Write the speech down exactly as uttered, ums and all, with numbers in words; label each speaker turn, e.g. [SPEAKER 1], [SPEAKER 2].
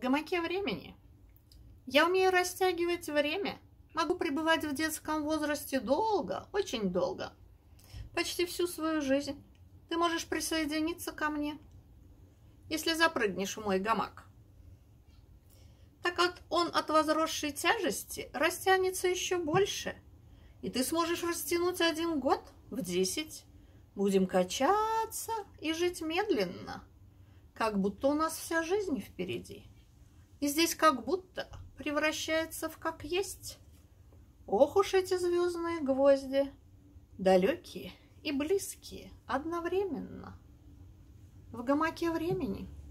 [SPEAKER 1] гамаке времени. Я умею растягивать время, могу пребывать в детском возрасте долго, очень долго, почти всю свою жизнь. Ты можешь присоединиться ко мне, если запрыгнешь в мой гамак. Так вот, он от возросшей тяжести растянется еще больше, и ты сможешь растянуть один год в десять. Будем качаться и жить медленно, как будто у нас вся жизнь впереди. И здесь как будто превращается в как есть. Ох уж эти звездные гвозди, далекие и близкие одновременно. В гамаке времени.